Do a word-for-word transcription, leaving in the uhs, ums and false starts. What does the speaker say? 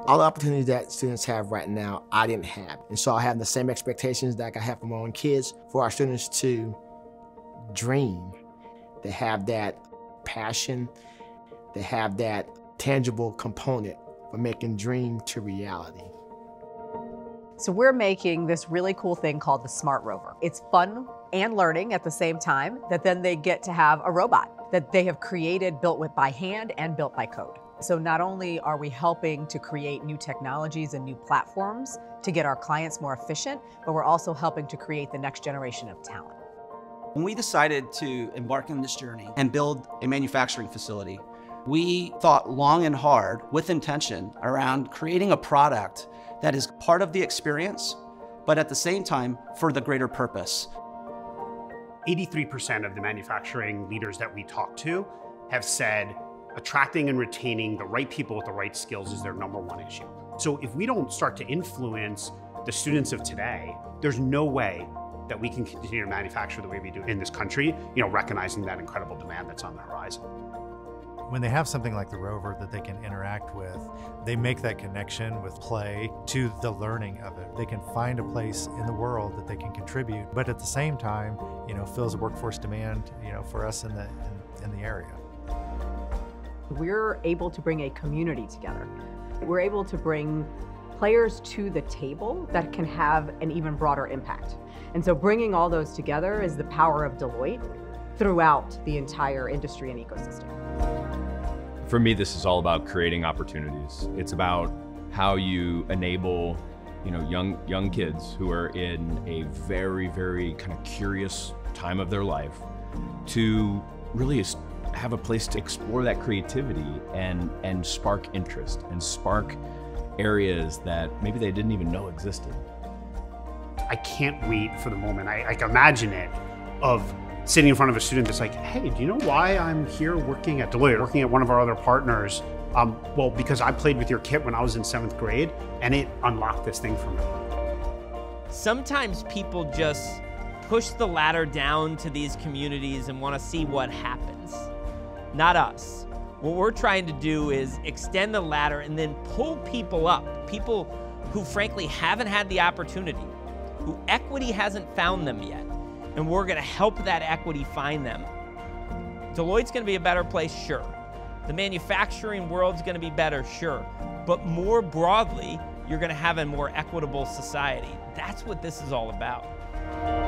All the opportunities that students have right now, I didn't have. And so I have the same expectations that I have for my own kids, for our students to dream, to have that passion, to have that tangible component for making dream to reality. So we're making this really cool thing called the Smart Rover. It's fun and learning at the same time, that then they get to have a robot that they have created, built with by hand and built by code. So not only are we helping to create new technologies and new platforms to get our clients more efficient, but we're also helping to create the next generation of talent. When we decided to embark on this journey and build a manufacturing facility, we thought long and hard with intention around creating a product that is part of the experience, but at the same time for the greater purpose. eighty-three percent of the manufacturing leaders that we talk to have said attracting and retaining the right people with the right skills is their number one issue. So if we don't start to influence the students of today, there's no way that we can continue to manufacture the way we do in this country, you know, recognizing that incredible demand that's on the horizon. When they have something like the Rover that they can interact with, they make that connection with play to the learning of it. They can find a place in the world that they can contribute, but at the same time, you know, fills a workforce demand, you know, for us in the in, in the area. We're able to bring a community together. We're able to bring players to the table that can have an even broader impact. And so bringing all those together is the power of Deloitte throughout the entire industry and ecosystem. For me, this is all about creating opportunities. It's about how you enable, you know, young young kids who are in a very, very kind of curious time of their life to really have a place to explore that creativity and and spark interest and spark areas that maybe they didn't even know existed. I can't wait for the moment. I, I can imagine it of sitting in front of a student that's like, hey, do you know why I'm here working at Deloitte, working at one of our other partners? Um, well, because I played with your kit when I was in seventh grade and it unlocked this thing for me. Sometimes people just push the ladder down to these communities and want to see what happens. Not us. What we're trying to do is extend the ladder and then pull people up, people who frankly haven't had the opportunity, who equity hasn't found them yet, and we're going to help that equity find them. Deloitte's going to be a better place, sure. The manufacturing world's going to be better, sure. But more broadly, you're going to have a more equitable society. That's what this is all about.